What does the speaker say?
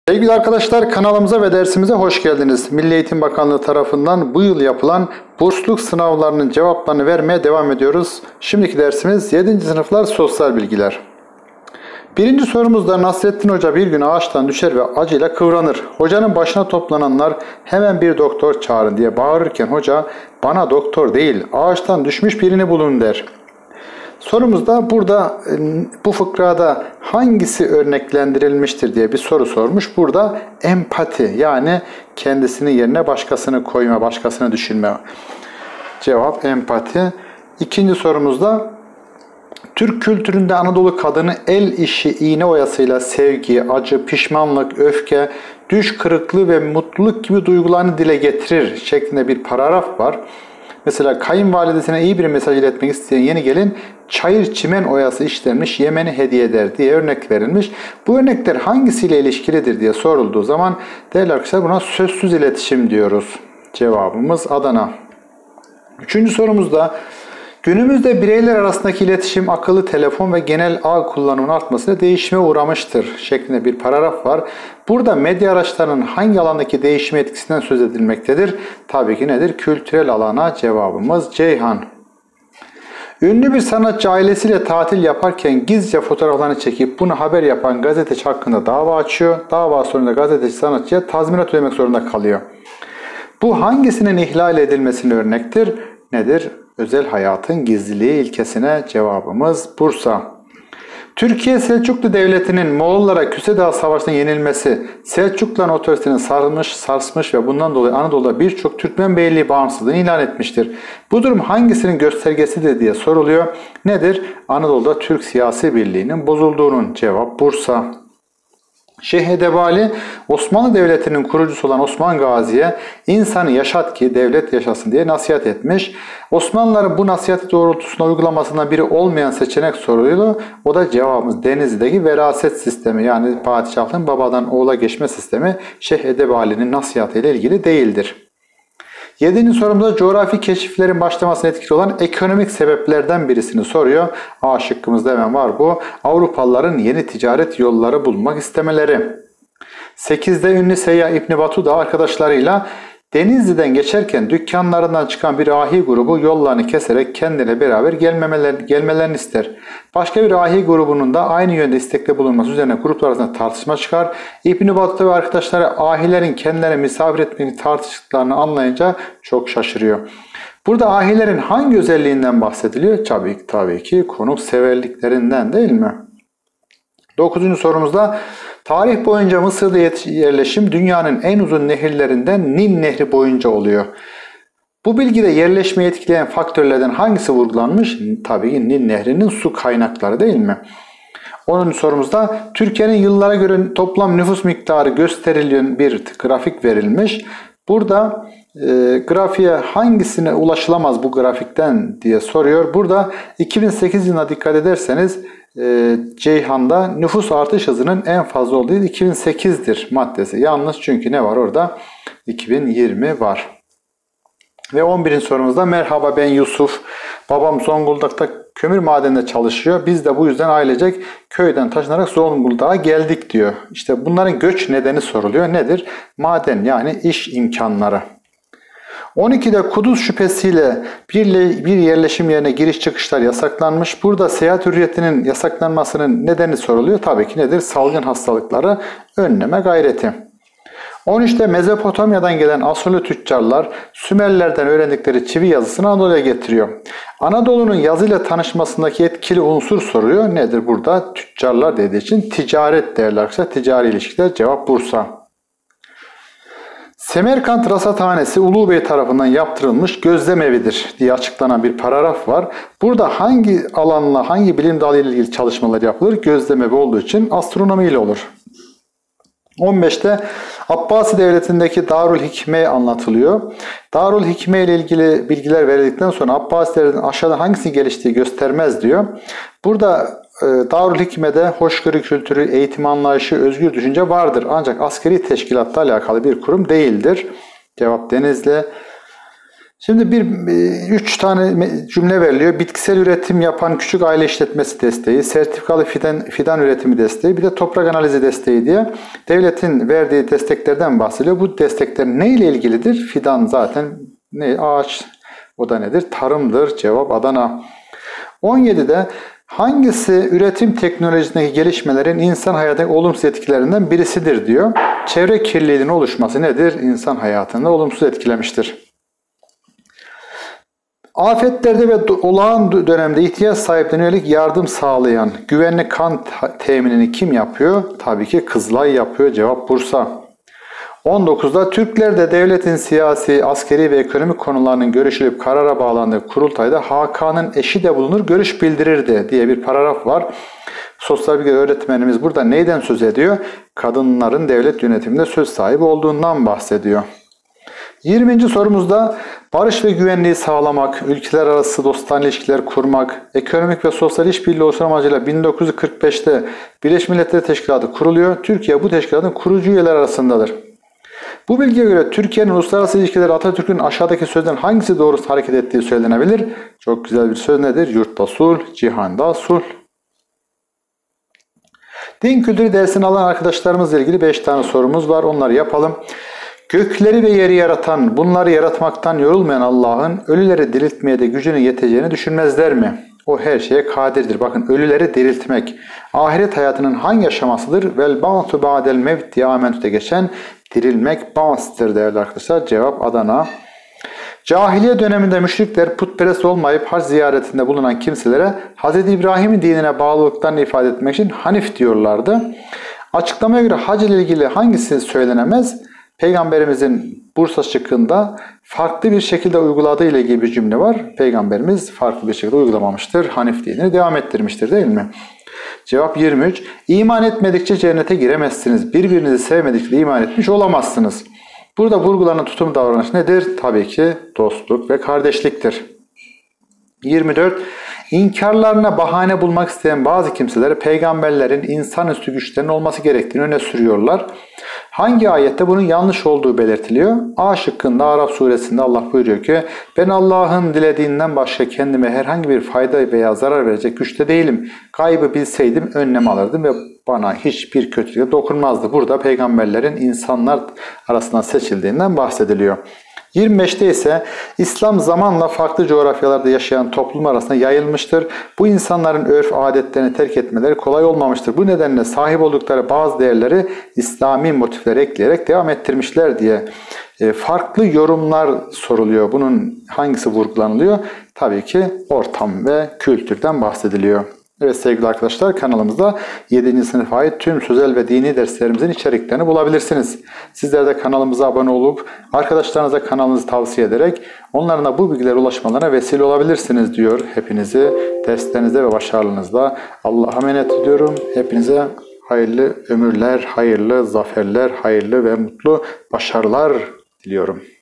Sevgili arkadaşlar, kanalımıza ve dersimize hoş geldiniz. Milli Eğitim Bakanlığı tarafından bu yıl yapılan bursluluk sınavlarının cevaplarını vermeye devam ediyoruz. Şimdiki dersimiz 7. sınıflar sosyal bilgiler. Birinci sorumuzda Nasrettin Hoca bir gün ağaçtan düşer ve acıyla kıvranır. Hocanın başına toplananlar hemen bir doktor çağırın diye bağırırken hoca bana doktor değil ağaçtan düşmüş birini bulun der. Sorumuzda burada bu fıkrada hangisi örneklendirilmiştir diye bir soru sormuş. Burada empati, yani kendisinin yerine başkasını koyma, başkasını düşünme. Cevap empati. İkinci sorumuzda Türk kültüründe Anadolu kadını el işi iğne oyasıyla sevgi, acı, pişmanlık, öfke, düş kırıklığı ve mutluluk gibi duygularını dile getirir şeklinde bir paragraf var. Mesela kayınvalidesine iyi bir mesaj iletmek isteyen yeni gelin çayır çimen oyası işlenmiş yemeni hediye eder diye örnek verilmiş. Bu örnekler hangisiyle ilişkilidir diye sorulduğu zaman değerli arkadaşlar buna sözsüz iletişim diyoruz. Cevabımız Adana. Üçüncü sorumuzda günümüzde bireyler arasındaki iletişim akıllı telefon ve genel ağ kullanımının artmasıyla değişime uğramıştır şeklinde bir paragraf var. Burada medya araçlarının hangi alandaki değişime etkisinden söz edilmektedir? Tabii ki nedir? Kültürel alana. Cevabımız Ceyhan. Ünlü bir sanatçı ailesiyle tatil yaparken gizlice fotoğraflarını çekip bunu haber yapan gazeteci hakkında dava açıyor. Dava sonunda gazeteci sanatçıya tazminat ödemek zorunda kalıyor. Bu hangisinin ihlal edilmesine örnektir? Nedir? Özel hayatın gizliliği ilkesine. Cevabımız Bursa. Türkiye Selçuklu Devleti'nin Moğollara Küsedağ Savaşı'nda yenilmesi, Selçukluların otoritesini sarsmış ve bundan dolayı Anadolu'da birçok Türkmen beyliği bağımsızlığını ilan etmiştir. Bu durum hangisinin göstergesidir diye soruluyor. Nedir? Anadolu'da Türk siyasi birliğinin bozulduğunun. Cevap Bursa. Şeyh Edebali, Osmanlı Devleti'nin kurucusu olan Osman Gazi'ye insanı yaşat ki devlet yaşasın diye nasihat etmiş. Osmanlıların bu nasihati doğrultusunda uygulamasından biri olmayan seçenek soruluyor. O da cevabımız Denizli'deki veraset sistemi, yani padişahlığın babadan oğula geçme sistemi Şeyh Edebali'nin nasihatıyla ilgili değildir. 7. sorumuzda coğrafi keşiflerin başlamasına etkili olan ekonomik sebeplerden birisini soruyor. A şıkkımızda hemen var bu. Avrupalıların yeni ticaret yolları bulmak istemeleri. 8'de ünlü seyyah İbn Battuta arkadaşlarıyla Denizli'den geçerken dükkanlarından çıkan bir ahi grubu yollarını keserek kendiyle beraber gelmelerini ister. Başka bir ahi grubunun da aynı yönde istekte bulunması üzerine gruplar arasında tartışma çıkar. İbn Battuta ve arkadaşları ahilerin kendilerine misafir etmeyi tartıştıklarını anlayınca çok şaşırıyor. Burada ahilerin hangi özelliğinden bahsediliyor? Tabii ki konukseverliklerinden, değil mi? 9. sorumuzda tarih boyunca Mısır'da yerleşim dünyanın en uzun nehirlerinden Nil Nehri boyunca oluyor. Bu bilgide yerleşmeyi etkileyen faktörlerden hangisi vurgulanmış? Tabii ki Nil Nehri'nin su kaynakları, değil mi? 10. sorumuzda Türkiye'nin yıllara göre toplam nüfus miktarı gösterilen bir grafik verilmiş. Burada grafiğe hangisine ulaşılamaz bu grafikten diye soruyor. Burada 2008 yılına dikkat ederseniz Ceyhan'da nüfus artış hızının en fazla olduğu 2008'dir maddesi. Yalnız çünkü ne var orada? 2020 var. Ve 11. sorumuzda merhaba ben Yusuf. Babam Zonguldak'ta kömür madeninde çalışıyor. Biz de bu yüzden ailecek köyden taşınarak Zonguldak'a geldik diyor. İşte bunların göç nedeni soruluyor. Nedir? Maden, yani iş imkanları. 12'de kuduz şüphesiyle bir yerleşim yerine giriş çıkışlar yasaklanmış. Burada seyahat hürriyetinin yasaklanmasının nedeni soruluyor. Tabii ki nedir? Salgın hastalıkları önleme gayreti. 13'te Mezopotamya'dan gelen Asurlu tüccarlar Sümerlerden öğrendikleri çivi yazısını Anadolu'ya getiriyor. Anadolu'nun yazıyla tanışmasındaki etkili unsur soruyor. Nedir burada? Tüccarlar dediği için ticaret değerli arkadaşlar. Ticari ilişkiler. Cevap Bursa. Semerkant Rasathanesi Ulu Bey tarafından yaptırılmış gözlem evidir diye açıklanan bir paragraf var. Burada hangi alanla, hangi bilim dalı ile ilgili çalışmalar yapılır? Gözlem evi olduğu için astronomi ile olur. 15'te Abbasi Devleti'ndeki Darül Hikme anlatılıyor. Darül Hikme ile ilgili bilgiler verildikten sonra Abbasi Devleti'nin aşağıda hangisini geliştiği göstermez diyor. Burada Darül Hikme'de hoşgörü kültürü, eğitim anlayışı, özgür düşünce vardır. Ancak askeri teşkilatla alakalı bir kurum değildir. Cevap Denizli. Şimdi 3 tane cümle veriliyor. Bitkisel üretim yapan küçük aile işletmesi desteği, sertifikalı fidan üretimi desteği, bir de toprak analizi desteği diye devletin verdiği desteklerden bahsediyor. Bu destekler ne ile ilgilidir? Fidan zaten ağaç, o da nedir? Tarımdır. Cevap Adana. 17'de hangisi üretim teknolojisindeki gelişmelerin insan hayatındaki olumsuz etkilerinden birisidir diyor. Çevre kirliliğinin oluşması nedir? İnsan hayatını olumsuz etkilemiştir. Afetlerde ve olağan dönemde ihtiyaç sahiplerine yönelik yardım sağlayan güvenli kan teminini kim yapıyor? Tabii ki Kızılay yapıyor. Cevap Bursa. 19'da Türklerde devletin siyasi, askeri ve ekonomik konularının görüşülüp karara bağlandığı kurultayda Hakan'ın eşi de bulunur, görüş bildirirdi diye bir paragraf var. Sosyal bilgi öğretmenimiz burada neyden söz ediyor? Kadınların devlet yönetiminde söz sahibi olduğundan bahsediyor. 20. sorumuzda barış ve güvenliği sağlamak, ülkeler arası dostane ilişkiler kurmak, ekonomik ve sosyal işbirliği oluşturma amacıyla 1945'te Birleşmiş Milletler Teşkilatı kuruluyor. Türkiye bu teşkilatın kurucu üyeler arasındadır. Bu bilgiye göre Türkiye'nin uluslararası ilişkileri Atatürk'ün aşağıdaki sözlerin hangisi doğrusu hareket ettiği söylenebilir? Çok güzel bir söz nedir? Yurtta sulh, cihanda sulh. Din kültürü dersini alan arkadaşlarımızla ilgili 5 tane sorumuz var. Onları yapalım. Gökleri ve yeri yaratan, bunları yaratmaktan yorulmayan Allah'ın ölüleri diriltmeye de gücünün yeteceğini düşünmezler mi? O her şeye kadirdir. Bakın ölüleri diriltmek. Ahiret hayatının hangi aşamasıdır? Vel ba'tu ba'del mevt diye amentüde geçen dirilmek ba'stır değerli arkadaşlar. Cevap Adana. Cahiliye döneminde müşrikler putperest olmayıp hac ziyaretinde bulunan kimselere Hz. İbrahim'in dinine bağlılıklarını ifade etmek için Hanif diyorlardı. Açıklamaya göre hac ile ilgili hangisi söylenemez? Peygamberimizin Bursa şıkkında farklı bir şekilde uyguladığı ile ilgili bir cümle var. Peygamberimiz farklı bir şekilde uygulamamıştır. Hanif dinini devam ettirmiştir değil mi? Cevap 23. İman etmedikçe cennete giremezsiniz. Birbirinizi sevmedikçe iman etmiş olamazsınız. Burada vurgulanan tutum davranış nedir? Tabii ki dostluk ve kardeşliktir. 24. İnkarlarına bahane bulmak isteyen bazı kimselere peygamberlerin insanüstü güçlerinin olması gerektiğini öne sürüyorlar. Hangi ayette bunun yanlış olduğu belirtiliyor? A şıkkında Araf suresinde Allah buyuruyor ki ben Allah'ın dilediğinden başka kendime herhangi bir fayda veya zarar verecek güçte değilim. Gaybı bilseydim önlem alırdım ve bana hiçbir kötülüğe dokunmazdı. Burada peygamberlerin insanlar arasından seçildiğinden bahsediliyor. 25'te ise İslam zamanla farklı coğrafyalarda yaşayan toplum arasında yayılmıştır. Bu insanların örf adetlerini terk etmeleri kolay olmamıştır. Bu nedenle sahip oldukları bazı değerleri İslami motiflere ekleyerek devam ettirmişler diye farklı yorumlar soruluyor. Bunun hangisi vurgulanılıyor? Tabii ki ortam ve kültürden bahsediliyor. Evet sevgili arkadaşlar, kanalımızda 7. sınıfa ait tüm sözel ve dini derslerimizin içeriklerini bulabilirsiniz. Sizler de kanalımıza abone olup arkadaşlarınıza kanalımızı tavsiye ederek onların da bu bilgilere ulaşmalarına vesile olabilirsiniz diyor. Hepinizi derslerinizde ve başarınızda Allah'a emanet ediyorum. Hepinize hayırlı ömürler, hayırlı zaferler, hayırlı ve mutlu başarılar diliyorum.